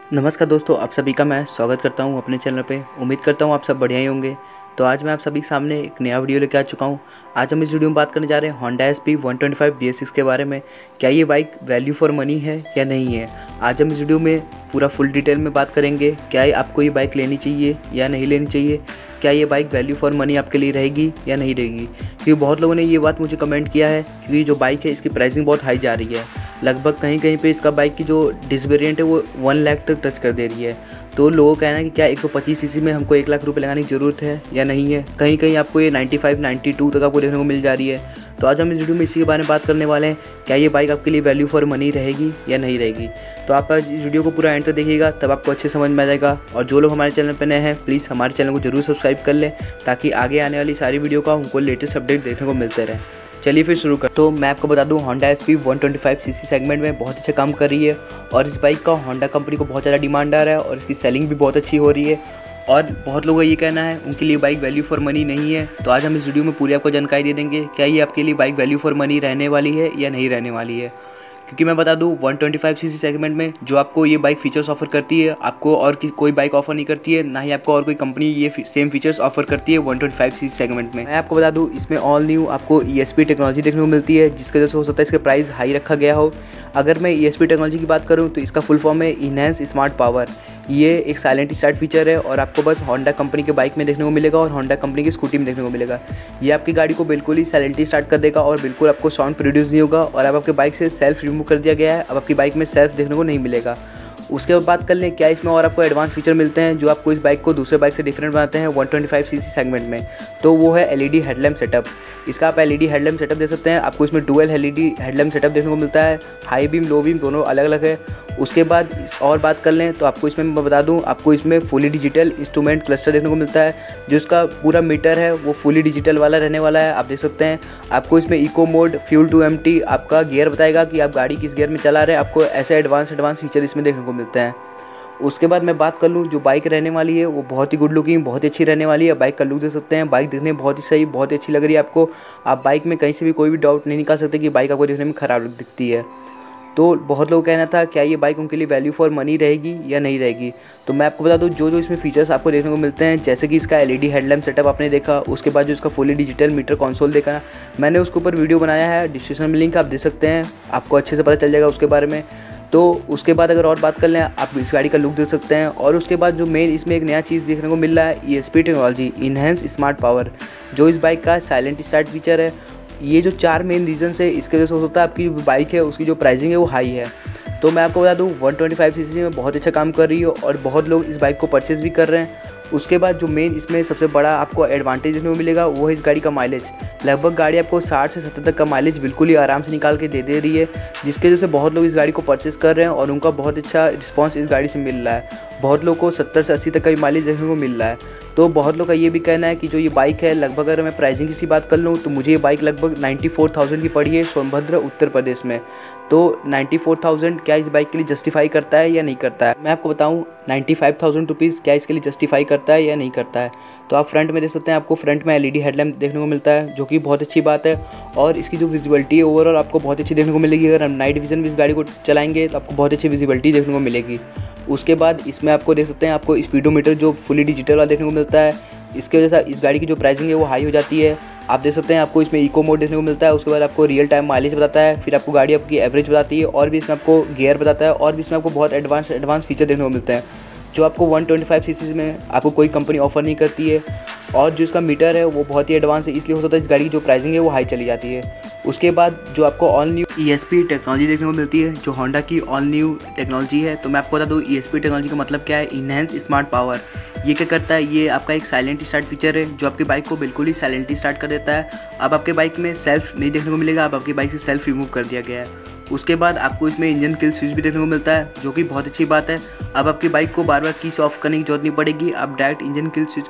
नमस्कार दोस्तों, आप सभी का मैं स्वागत करता हूं अपने चैनल पे। उम्मीद करता हूं आप सब बढ़िया ही होंगे। तो आज मैं आप सभी के सामने एक नया वीडियो लेकर आ चुका हूं। आज हम इस वीडियो में बात करने जा रहे हैं होंडा SP 125 BS6 के बारे में। क्या ये बाइक वैल्यू फॉर मनी है या नहीं है? आज हम इस वीडियो में पूरा फुल डिटेल में बात करेंगे। क्या आपको ये बाइक लेनी चाहिए या नहीं लेनी चाहिए? क्या ये बाइक वैल्यू फॉर मनी आपके लिए रहेगी या नहीं रहेगी? क्योंकि बहुत लोगों ने ये बात मुझे कमेंट किया है, क्योंकि जो बाइक है इसकी प्राइसिंग बहुत हाई जा रही है। लगभग कहीं कहीं पे इसका बाइक की जो डिस वेरिएंट है वो 1 लाख तक टच कर दे रही है। तो लोगों का कहना है कि क्या 125 सीसी में हमको 1 लाख रुपए लगाने की ज़रूरत है या नहीं है। कहीं कहीं आपको ये 95 92 तक आपको देखने को मिल जा रही है। तो आज हम इस वीडियो में इसी के बारे में बात करने वाले हैं। क्या ये बाइक आपके लिए वैल्यू फॉर मनी रहेगी या नहीं रहेगी? तो आप आज इस वीडियो को पूरा एंड तक देखिएगा, तब आपको अच्छे समझ में आ जाएगा। और जो लोग हमारे चैनल पर नए हैं, प्लीज़ हमारे चैनल को जरूर सब्सक्राइब कर लें, ताकि आगे आने वाली सारी वीडियो का उनको लेटेस्ट अपडेट देखने को मिलते रहे। चलिए फिर शुरू कर। तो मैं आपको बता दूं, होंडा SP 125 सीसी सेगमेंट में बहुत अच्छा काम कर रही है और इस बाइक का होंडा कंपनी को बहुत ज़्यादा डिमांड आ रहा है और इसकी सेलिंग भी बहुत अच्छी हो रही है। और बहुत लोगों का ये कहना है उनके लिए बाइक वैल्यू फॉर मनी नहीं है। तो आज हम इस वीडियो में पूरी आपको जानकारी दे देंगे, क्या ये आपके लिए बाइक वैल्यू फॉर मनी रहने वाली है या नहीं रहने वाली है। क्योंकि मैं बता दूं, 125 सीसी सेगमेंट में जो आपको ये बाइक फीचर्स ऑफर करती है, आपको और कोई बाइक ऑफर नहीं करती है, ना ही आपको और कोई कंपनी ये सेम फीचर्स ऑफर करती है 125 सीसी सेगमेंट में। मैं आपको बता दूं, इसमें ऑल न्यू आपको ESP टेक्नोलॉजी देखने को मिलती है, जिसकी वजह से हो सकता है इसका प्राइस हाई रखा गया हो। अगर मैं ESP टेक्नोलॉजी की बात करूँ तो इसका फुल फॉर्म है इनहैंस स्मार्ट पावर। ये एक साइलेंट स्टार्ट फीचर है और आपको बस होंडा कंपनी के बाइक में देखने को मिलेगा और होंडा कंपनी की स्कूटी में देखने को मिलेगा। ये आपकी गाड़ी को बिल्कुल ही साइलेंटली स्टार्ट कर देगा और बिल्कुल आपको साउंड प्रोड्यूस नहीं होगा। और अब आपके बाइक से सेल्फ रिमूव कर दिया गया है, अब आपकी बाइक में सेल्फ देखने को नहीं मिलेगा। उसके बाद बात कर लें क्या इसमें और आपको एडवांस फीचर मिलते हैं जो आपको इस बाइक को दूसरे बाइक से डिफरेंट बनाते हैं 125 सीसी सेगमेंट में। तो वो है LED हेडलैम्प सेटअप। इसका आप LED हेडलैम्प सेटअप दे सकते हैं। आपको इसमें डुअल LED हेडलैम्प सेटअप देखने को मिलता है। हाई बीम लो बीम दोनों अलग अलग है। उसके बाद और बात कर लें तो आपको इसमें मैं बता दूं, आपको इसमें फुली डिजिटल इंस्ट्रूमेंट क्लस्टर देखने को मिलता है। जो इसका पूरा मीटर है वो फुली डिजिटल वाला रहने वाला है, आप देख सकते हैं। आपको इसमें eco mode, fuel to empty, आपका गियर बताएगा कि आप गाड़ी किस गियर में चला रहे हैं। आपको ऐसे एडवांस फीचर इसमें देखने को मिलते हैं। उसके बाद मैं बात कर लूँ, जो बाइक रहने वाली है वो बहुत ही गुड लुकिंग, बहुत ही अच्छी रहने वाली है। बाइक का लुक देख सकते हैं, बाइक दिखने में बहुत ही सही, बहुत ही अच्छी लग रही है आपको। आप बाइक में कहीं से भी कोई भी डाउट नहीं निकाल सकते कि बाइक आपको देखने में ख़राब दिखती है। तो बहुत लोग कहना था क्या ये बाइक उनके लिए वैल्यू फॉर मनी रहेगी या नहीं रहेगी। तो मैं आपको बता दूं, जो इसमें फीचर्स आपको देखने को मिलते हैं, जैसे कि इसका LED हेडलैम्प सेटअप आपने देखा, उसके बाद जो इसका फुली डिजिटल मीटर कंसोल देखा, मैंने उसके ऊपर वीडियो बनाया है, डिस्क्रिप्शन में लिंक आप दे सकते हैं, आपको अच्छे से पता चल जाएगा उसके बारे में। तो उसके बाद अगर और बात कर लें, आप इस गाड़ी का लुक देख सकते हैं। और उसके बाद जो मेन इसमें एक नया चीज़ देखने को मिल रहा है, ESP technology enhanced smart power, जो इस बाइक का साइलेंट स्टार्ट फीचर है। ये जो 4 मेन रीजन्स है, इसके वजह से हो सकता है आपकी बाइक है उसकी जो प्राइसिंग है वो हाई है। तो मैं आपको बता दूं, 125 सीसी में बहुत अच्छा काम कर रही है और बहुत लोग इस बाइक को परचेज़ भी कर रहे हैं। उसके बाद जो मेन इसमें सबसे बड़ा आपको एडवांटेज देखने को मिलेगा वो है इस गाड़ी का माइलेज। लगभग गाड़ी आपको 60 से 70 तक का माइलेज बिल्कुल ही आराम से निकाल के दे रही है, जिसकी वजह से बहुत लोग इस गाड़ी को परचेज़ कर रहे हैं और उनका बहुत अच्छा रिस्पांस इस गाड़ी से मिल रहा है। बहुत लोग को 70 से 80 तक का माइलेज देखने को मिल रहा है। तो बहुत लोग का ये भी कहना है कि जो ये बाइक है, लगभग अगर मैं प्राइसिंग की बात कर लूँ तो मुझे ये बाइक लगभग 94,000 की पड़ी है सोनभद्र उत्तर प्रदेश में। तो 94,000 क्या इस बाइक के लिए जस्टिफाई करता है या नहीं करता है? मैं आपको बताऊं, 95,000 रुपीज़ क्या इसके लिए जस्टिफाई करता है या नहीं करता है। तो आप फ्रंट में देख सकते हैं, आपको फ्रंट में LED हेडलैम्प देखने को मिलता है, जो कि बहुत अच्छी बात है। और इसकी जो विजिबिलिटी है ओवरऑल आपको बहुत अच्छी देखने को मिलेगी। अगर हम नाइट विजन में इस गाड़ी को चलाएंगे तो आपको बहुत अच्छी विजिबिलिटी देखने को मिलेगी। उसके बाद इसमें आपको देख सकते हैं, आपको स्पीडोमीटर जो फुली डिजिटल वाला देखने को मिलता है। इसके वजह से इस गाड़ी की जो प्राइसिंग है वो हाई हो जाती है। आप देख सकते हैं, आपको इसमें इको मोड देखने को मिलता है। उसके बाद आपको रियल टाइम माइलेज बताता है, फिर आपको गाड़ी आपकी एवरेज बताती है, और भी इसमें आपको गियर बताता है, और भी इसमें आपको बहुत एडवांस फीचर देखने को मिलते हैं जो आपको 125 सीसी में आपको कोई कंपनी ऑफर नहीं करती है। और जो इसका मीटर है वो बहुत ही एडवांस है, इसलिए हो सकता है इस गाड़ी की जो प्राइसिंग है वो हाई चली जाती है। उसके बाद जो आपको ऑल न्यू ESP टेक्नोलॉजी देखने को मिलती है, जो होंडा की ऑल न्यू टेक्नोलॉजी है। तो मैं आपको बता दूँ, ESP टेक्नोलॉजी का मतलब क्या है, इनहैंस स्मार्ट पावर। ये क्या करता है, ये आपका एक साइलेंट स्टार्ट फीचर है जो आपकी बाइक को बिल्कुल ही साइलेंटली स्टार्ट कर देता है। अब आपके बाइक में सेल्फ नहीं देखने को मिलेगा, अब आपकी बाइक से सेल्फ रिमूव कर दिया गया है। उसके बाद आपको इसमें इंजन किल स्विच भी देखने को मिलता है, जो कि बहुत अच्छी बात है। अब आपकी बाइक को बार बार कीज ऑफ करने की जरूरत नहीं पड़ेगी, आप डायरेक्ट इंजन किल स्विच का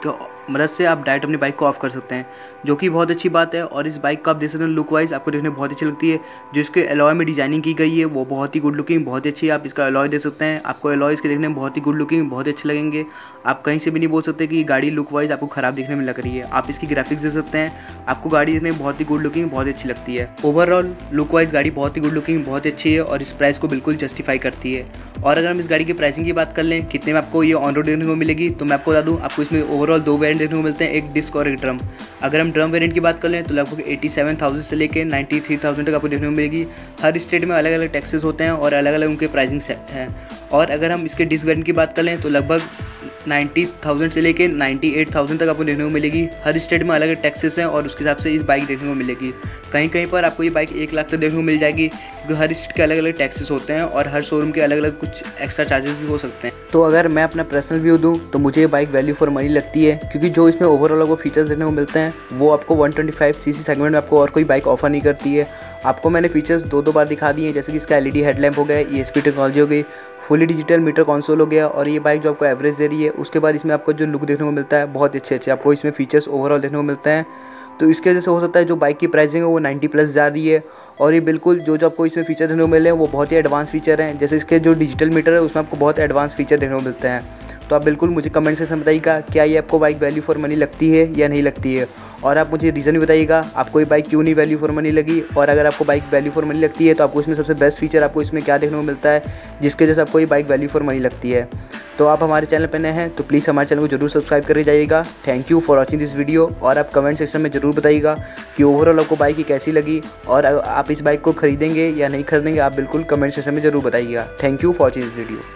मदद से आप डायरेक्ट अपनी बाइक को ऑफ कर सकते हैं, जो कि बहुत अच्छी बात है। और इस बाइक को आप देख सकते हैं लुक वाइज आपको देखने में बहुत अच्छी लगती है। जो इसके एलॉय में डिजाइनिंग की गई है वो बहुत ही गुड लुकिंग, बहुत ही अच्छी है। आप इसका एलॉय देख सकते हैं, आपको एलॉय इसके देखने में बहुत ही गुड लुकिंग, बहुत अच्छे लगेंगे। आप कहीं से भी नहीं बोल सकते कि गाड़ी लुक वाइज आपको ख़राब देखने में लग रही है। आप इसकी ग्राफिक्स देख सकते हैं, आपको गाड़ी देखने में बहुत ही गुड लुकिंग, बहुत अच्छी लगती है। ओवरऑल लुक वाइज गाड़ी बहुत ही गुड लुकिंग, बहुत अच्छी है और इस प्राइस को बिल्कुल जस्टिफाई करती है। और अगर हम इस गाड़ी की प्राइसिंग की बात कर लें, कितने में आपको ये ऑन रोड देखने को मिलेगी, तो मैं आपको बता दूं, आपको इसमें ओवरऑल 2 वेरिएंट देखने को मिलते हैं, एक डिस्क और एक ड्रम। अगर हम ड्रम वेरिएंट की बात कर लें तो लगभग 87,000 से लेकर 93,000 तक आपको देखने को मिलेगी। हर स्टेट में अलग अलग टैक्सेस होते हैं और अलग अलग उनके प्राइसिंग हैं। और अगर हम इसके डिस्क वेरिएंट की बात कर लें तो लगभग 90,000 से लेकर 98,000 तक आपको देखने को मिलेगी। हर स्टेट में अलग अलग टैक्सेस हैं और उसके हिसाब से इस बाइक देखने को मिलेगी। कहीं कहीं पर आपको ये बाइक 1 लाख तक देखने को मिल जाएगी, क्योंकि हर स्टेट के अलग अलग टैक्सेस होते हैं और हर शोरूम के अलग अलग कुछ एक्स्ट्रा चार्जेस भी हो सकते हैं। तो अगर मैं अपना पर्सनल व्यू दूं तो मुझे ये बाइक वैल्यू फॉर मनी लगती है, क्योंकि जो इसमें ओवरऑल आपको फीचर्स देखने को मिलते हैं वो आपको 125 सीसी सेगमेंट में आपको और कोई बाइक ऑफर नहीं करती है। आपको मैंने फीचर्स 2 बार दिखा दिए हैं, जैसे कि इसका LED हेडलैम्प हो गया, ESP टेक्नोलॉजी हो गई, फुली डिजिटल मीटर कंसोल हो गया। और ये बाइक जो आपको एवरेज दे रही है, उसके बाद इसमें आपको जो लुक देखने को मिलता है बहुत अच्छे आपको इसमें फीचर्स ओवरऑल देखने को मिलते हैं। तो इसके वजह से हो सकता है जो बाइक की प्राइसिंग है वो 90+ जा रही है। और ये बिल्कुल जो आपको इसमें फीचर देखने को मिले हैं वो बहुत ही एडवांस फीचर हैं, जैसे इसके जो डिजिटल मीटर है उसमें आपको बहुत एडवांस फीचर देखने को मिलते हैं। तो आप बिल्कुल मुझे कमेंट सेक्शन में बताइएगा क्या ये आपको बाइक वैल्यू फॉर मनी लगती है या नहीं लगती है। और आप मुझे रीज़न भी बताइएगा आपको ये बाइक क्यों नहीं वैल्यू फॉर मनी लगी। और अगर आपको बाइक वैल्यू फॉर मनी लगती है तो आपको इसमें सबसे बेस्ट फीचर आपको इसमें क्या देखने को मिलता है जिसके वजह से आपको ये बाइक वैल्यू फॉर मनी लगती है। तो आप हमारे चैनल पर नए हैं तो प्लीज़ हमारे चैनल को जरूर सब्सक्राइब करके जाइएगा। Thank you for watching this video. और आप कमेंट सेक्शन में ज़रूर बताइएगा कि ओवरऑल आपको बाइक की कैसी लगी और आप इस बाइक को खरीदेंगे या नहीं खरीदेंगे, आप बिल्कुल कमेंट सेक्शन में ज़रूर बताइएगा। Thank you for watching this video.